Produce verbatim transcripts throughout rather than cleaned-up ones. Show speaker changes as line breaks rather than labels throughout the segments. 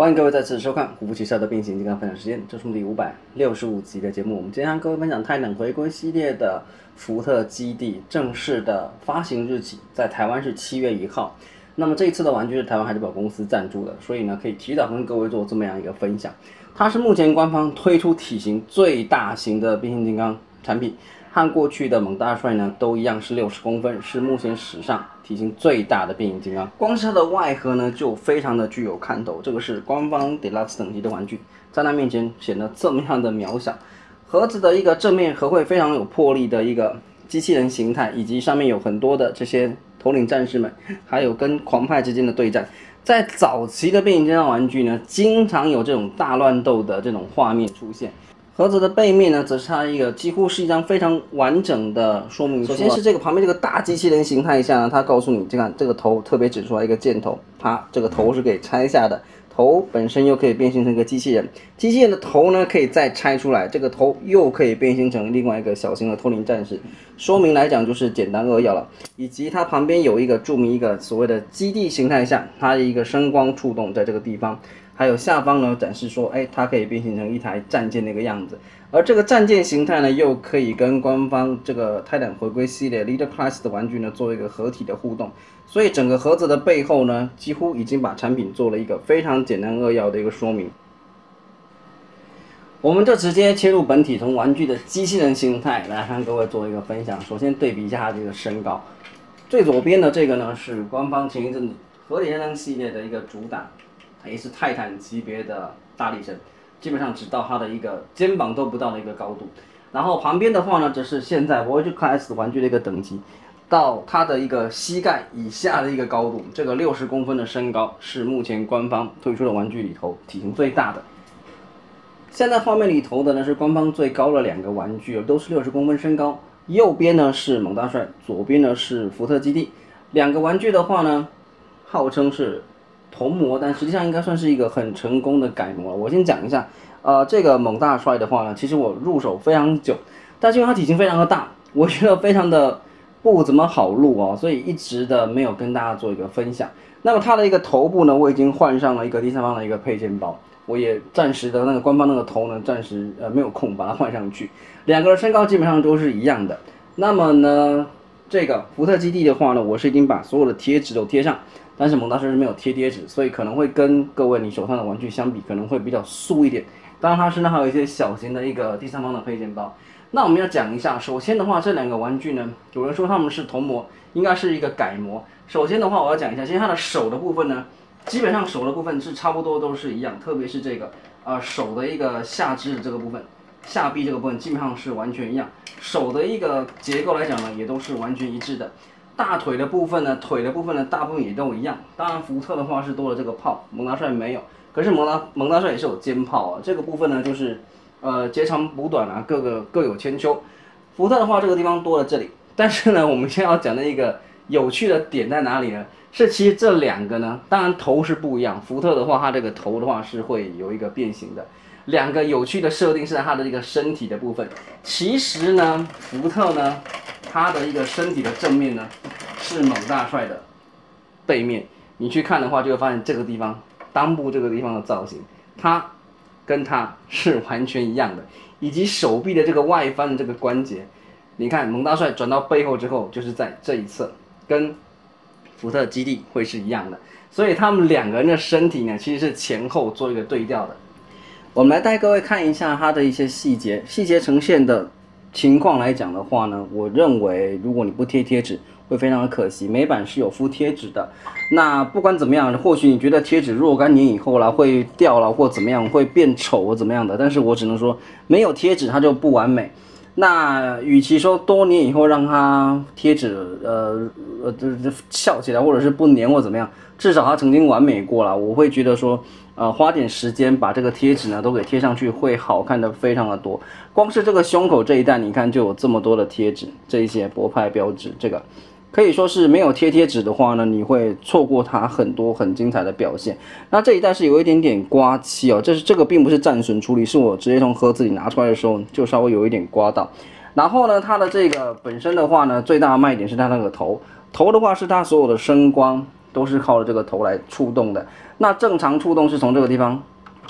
欢迎各位再次收看《虎扑旗下的变形金刚》分享时间，这是我们第五百六十五集的节目。我们今天和各位分享泰坦回归系列的福特基地正式的发行日期，在台湾是七月一号。那么这一次的玩具是台湾海之宝公司赞助的，所以呢可以提早跟各位做这么样一个分享。它是目前官方推出体型最大型的变形金刚产品，和过去的猛大帅呢都一样是六十公分，是目前史上体型最大的变形金刚。光是它的外盒呢就非常的具有看头，这个是官方 Deluxe 等级的玩具，在它面前显得这么样的渺小。盒子的一个正面和会非常有魄力的一个机器人形态，以及上面有很多的这些头领战士们，还有跟狂派之间的对战。在早期的变形金刚玩具呢，经常有这种大乱斗的这种画面出现。盒子的背面呢，则是它一个几乎是一张非常完整的说明书。首先是这个旁边这个大机器人形态下呢，它告诉你，这看这个头特别指出来一个箭头，它这个头是可以拆下的。头本身又可以变形成一个机器人，机器人的头呢可以再拆出来，这个头又可以变形成另外一个小型的通灵战士。说明来讲就是简单扼要了，以及它旁边有一个注明一个所谓的基地形态下，它的一个声光触动在这个地方，还有下方呢展示说，哎，它可以变形成一台战舰那个样子。而这个战舰形态呢，又可以跟官方这个泰坦回归系列 Leader Class 的玩具呢做一个合体的互动，所以整个盒子的背后呢，几乎已经把产品做了一个非常简单扼要的一个说明。我们就直接切入本体，从玩具的机器人形态来和各位做一个分享。首先对比一下它这个身高，最左边的这个呢是官方前一阵子合体战争系列的一个主打，也是泰坦级别的大力神。基本上只到它的一个肩膀都不到的一个高度，然后旁边的话呢，则是现在 Voyager Class 玩具的一个等级，到它的一个膝盖以下的一个高度，这个六十公分的身高是目前官方推出的玩具里头体型最大的。现在画面里头的呢是官方最高的两个玩具，都是六十公分身高，右边呢是猛大帅，左边呢是福特基地。两个玩具的话呢，号称是同模，但实际上应该算是一个很成功的改模。我先讲一下，呃，这个猛大帅的话呢，其实我入手非常久，但是因为它体型非常的大，我觉得非常的不怎么好入哦，所以一直的没有跟大家做一个分享。那么它的一个头部呢，我已经换上了一个第三方的一个配件包，我也暂时的那个官方那个头呢，暂时呃没有空把它换上去。两个人身高基本上都是一样的。那么呢，这个福特基地的话呢，我是已经把所有的贴纸都贴上。但是猛大帅是没有贴贴纸，所以可能会跟各位你手上的玩具相比，可能会比较素一点。当然，它身上还有一些小型的一个第三方的配件包。那我们要讲一下，首先的话，这两个玩具呢，有人说他们是同模，应该是一个改模。首先的话，我要讲一下，其实它的手的部分呢，基本上手的部分是差不多都是一样，特别是这个呃手的一个下肢的这个部分，下臂这个部分基本上是完全一样。手的一个结构来讲呢，也都是完全一致的。大腿的部分呢，腿的部分呢，大部分也都一样。当然，福特的话是多了这个炮，猛大帅没有。可是猛大猛大帅也是有肩炮啊，这个部分呢，就是呃截长补短啊，各个各有千秋。福特的话，这个地方多了这里。但是呢，我们现在要讲的一个有趣的点在哪里呢？是其实这两个呢，当然头是不一样。福特的话，它这个头的话是会有一个变形的。两个有趣的设定是在它的一个身体的部分。其实呢，福特呢，它的一个身体的正面呢，是猛大帅的背面。你去看的话，就会发现这个地方裆部这个地方的造型，它跟它是完全一样的，以及手臂的这个外翻的这个关节，你看猛大帅转到背后之后，就是在这一侧，跟福特基地会是一样的。所以他们两个人的身体呢，其实是前后做一个对调的。我们来带各位看一下它的一些细节，细节呈现的情况来讲的话呢，我认为如果你不贴贴纸会非常的可惜。美版是有附贴纸的，那不管怎么样，或许你觉得贴纸若干年以后啦会掉了或怎么样，会变丑或怎么样的，但是我只能说没有贴纸它就不完美。那与其说多年以后让它贴纸呃呃翘起来，或者是不粘或怎么样，至少它曾经完美过了。我会觉得说，呃，花点时间把这个贴纸呢都给贴上去，会好看的非常的多。光是这个胸口这一带，你看就有这么多的贴纸，这一些博派标志，这个可以说是没有贴贴纸的话呢，你会错过它很多很精彩的表现。那这一带是有一点点刮漆哦，这是这个并不是战损处理，是我直接从盒子里拿出来的时候就稍微有一点刮到。然后呢，它的这个本身的话呢，最大的卖点是它那个头，头的话是它所有的声光都是靠着这个头来触动的。那正常触动是从这个地方。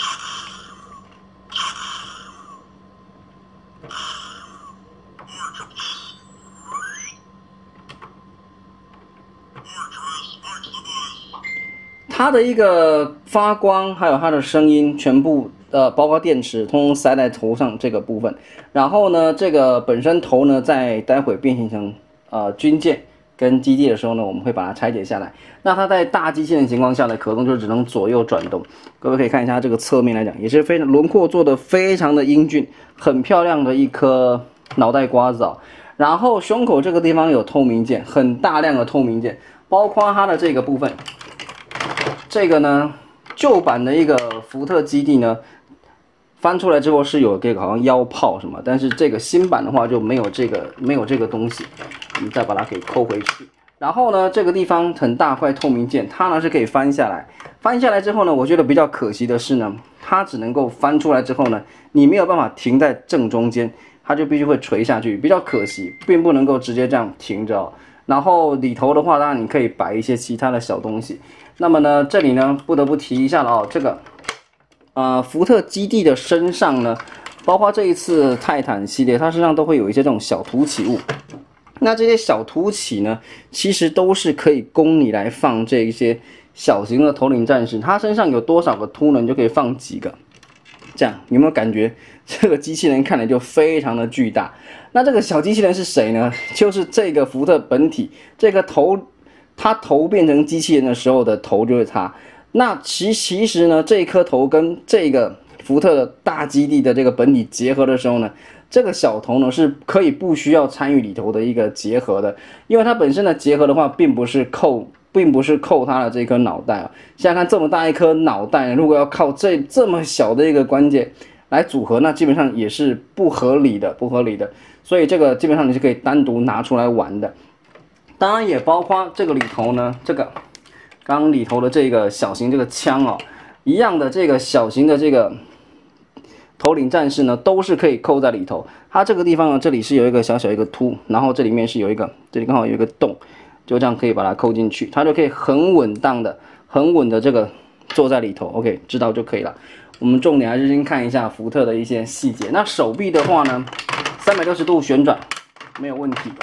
它的一个发光，还有它的声音，全部呃，包括电池，通通塞在头上这个部分。然后呢，这个本身头呢，在待会变形成呃军舰跟基地的时候呢，我们会把它拆解下来。那它在大机器人情况下的可动就只能左右转动。各位可以看一下这个侧面来讲，也是非常轮廓做的非常的英俊，很漂亮的一颗脑袋瓜子哦。然后胸口这个地方有透明件，很大量的透明件，包括它的这个部分。 这个呢，旧版的一个福特基地呢，翻出来之后是有这个好像腰炮什么，但是这个新版的话就没有这个没有这个东西，我们再把它给扣回去。然后呢，这个地方很大块透明件，它呢是可以翻下来，翻下来之后呢，我觉得比较可惜的是呢，它只能够翻出来之后呢，你没有办法停在正中间，它就必须会垂下去，比较可惜，并不能够直接这样停着哦。然后里头的话，当然你可以摆一些其他的小东西。 那么呢，这里呢不得不提一下了哦，这个，呃，福特基地的身上呢，包括这一次泰坦系列，它身上都会有一些这种小凸起物。那这些小凸起呢，其实都是可以供你来放这一些小型的头领战士。它身上有多少个凸呢？你就可以放几个。这样有没有感觉这个机器人看来就非常的巨大？那这个小机器人是谁呢？就是这个福特本体，这个头。 它头变成机器人的时候的头就是它。那其其实呢，这一颗头跟这个福特的大基地的这个本体结合的时候呢，这个小头呢是可以不需要参与里头的一个结合的，因为它本身的结合的话，并不是扣，并不是扣它的这颗脑袋啊。想想看，这么大一颗脑袋，如果要靠这这么小的一个关节来组合，那基本上也是不合理的，不合理的。所以这个基本上你是可以单独拿出来玩的。 当然也包括这个里头呢，这个刚刚里头的这个小型这个枪哦，一样的这个小型的这个头领战士呢，都是可以扣在里头。它这个地方呢，这里是有一个小小一个凸，然后这里面是有一个，这里刚好有一个洞，就这样可以把它扣进去，它就可以很稳当的、很稳的这个坐在里头。OK， 知道就可以了。我们重点还是先看一下福特的一些细节。那手臂的话呢，三百六十度旋转没有问题。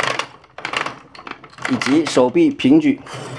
以及手臂平举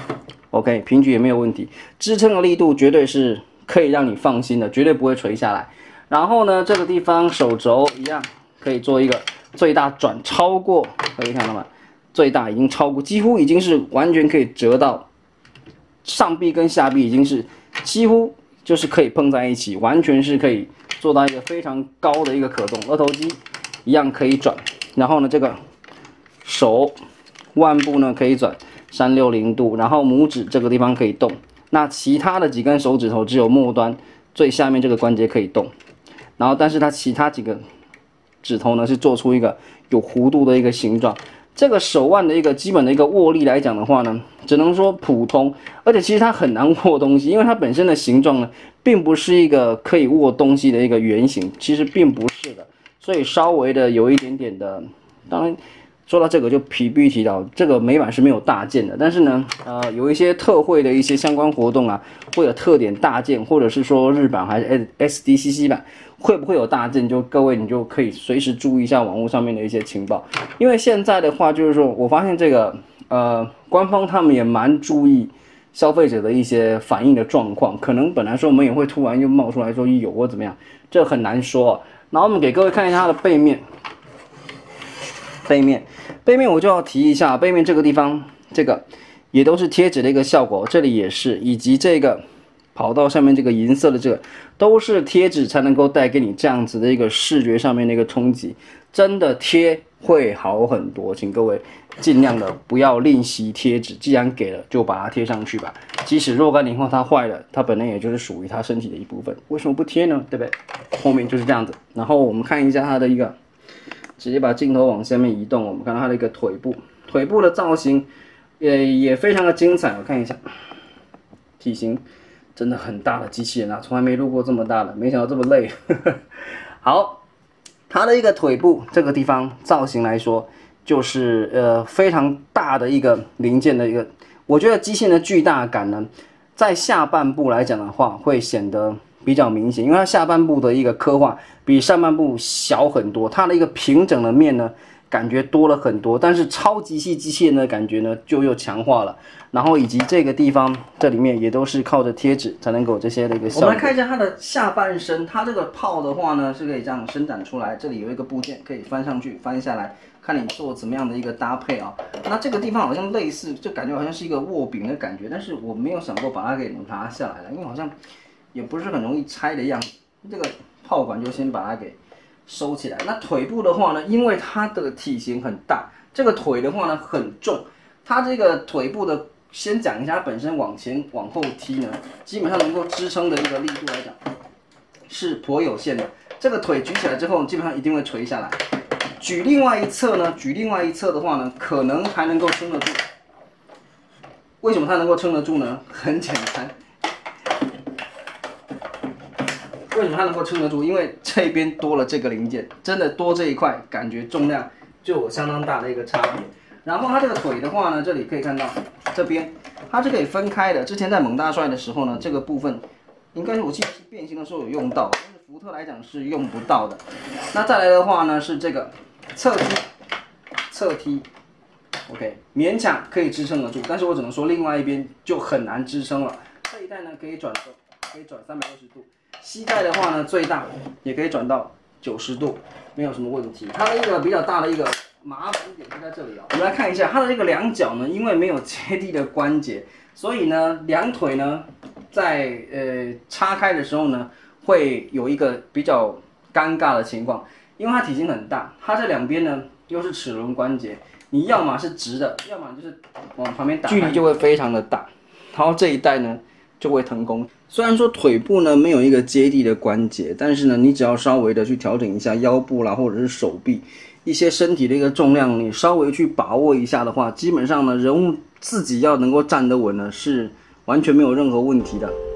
，OK， 平举也没有问题，支撑的力度绝对是可以让你放心的，绝对不会垂下来。然后呢，这个地方手肘一样可以做一个最大转超过，可以看到吗？最大已经超过，几乎已经是完全可以折到上臂跟下臂，已经是几乎就是可以碰在一起，完全是可以做到一个非常高的一个可动。二头肌一样可以转，然后呢，这个手。 腕部呢可以转三百六十度，然后拇指这个地方可以动，那其他的几根手指头只有末端最下面这个关节可以动，然后但是它其他几个指头呢是做出一个有弧度的一个形状。这个手腕的一个基本的一个握力来讲的话呢，只能说普通，而且其实它很难握东西，因为它本身的形状呢并不是一个可以握东西的一个圆形，其实并不是的，所以稍微的有一点点的，当然。 说到这个就必须提到，这个美版是没有大件的，但是呢，呃，有一些特惠的一些相关活动啊，会有特点大件，或者是说日版还是 S D C C 版，会不会有大件？就各位你就可以随时注意一下网络上面的一些情报，因为现在的话就是说我发现这个呃官方他们也蛮注意消费者的一些反应的状况，可能本来说我们也会突然又冒出来说有或怎么样，这很难说、啊。然后我们给各位看一下它的背面。 背面，背面我就要提一下，背面这个地方，这个也都是贴纸的一个效果，这里也是，以及这个跑道上面这个银色的这个，都是贴纸才能够带给你这样子的一个视觉上面的一个冲击，真的贴会好很多，请各位尽量的不要吝惜贴纸，既然给了就把它贴上去吧，即使若干年后它坏了，它本来也就是属于它身体的一部分，为什么不贴呢？对不对？后面就是这样子，然后我们看一下它的一个。 直接把镜头往下面移动，我们看到它的一个腿部，腿部的造型也也非常的精彩。我看一下，体型真的很大的机器人啊，从来没录过这么大的，没想到这么累。好，它的一个腿部这个地方造型来说，就是呃非常大的一个零件的一个我觉得机械的巨大感呢，在下半部来讲的话，会显得比较明显，因为它下半部的一个刻画比上半部小很多，它的一个平整的面呢，感觉多了很多，但是超级细机械的感觉呢，就又强化了。然后以及这个地方，这里面也都是靠着贴纸才能够这些的一个效果。我们来看一下它的下半身，它这个炮的话呢，是可以这样伸展出来，这里有一个部件可以翻上去、翻下来，看你做怎么样的一个搭配啊。那这个地方好像类似，就感觉好像是一个握柄的感觉，但是我没有想过把它给拿下来了，因为好像也不是很容易拆的样子。这个炮管就先把它给收起来。那腿部的话呢，因为它的体型很大，这个腿的话呢很重，它这个腿部的。先讲一下，它本身往前往后踢呢，基本上能够支撑的一个力度来讲，是颇有限的。这个腿举起来之后，基本上一定会垂下来。举另外一侧呢，举另外一侧的话呢，可能还能够撑得住。为什么它能够撑得住呢？很简单。为什么它能够撑得住？因为这边多了这个零件，真的多这一块，感觉重量就有相当大的一个差别。然后它这个腿的话呢，这里可以看到这边它是可以分开的。之前在猛大帅的时候呢，这个部分应该是我记得是变形的时候有用到，但是福特来讲是用不到的。那再来的话呢，是这个侧踢，侧踢 ，OK， 勉强可以支撑得住，但是我只能说另外一边就很难支撑了。这一带呢可以转，可以转三百六十度，膝盖的话呢最大也可以转到九十度，没有什么问题。它的一个比较大的一个。麻烦点就在这里哦，我们来看一下它的这个两脚呢，因为没有接地的关节，所以呢，两腿呢在呃叉开的时候呢，会有一个比较尴尬的情况，因为它体型很大，它这两边呢又是齿轮关节，你要么是直的，要么就是往旁边打，距离就会非常的大，然后这一带呢就会腾空。虽然说腿部呢没有一个接地的关节，但是呢，你只要稍微的去调整一下腰部啦，或者是手臂。一些身体的一个重量，你稍微去把握一下的话，基本上呢，人物自己要能够站得稳呢，是完全没有任何问题的。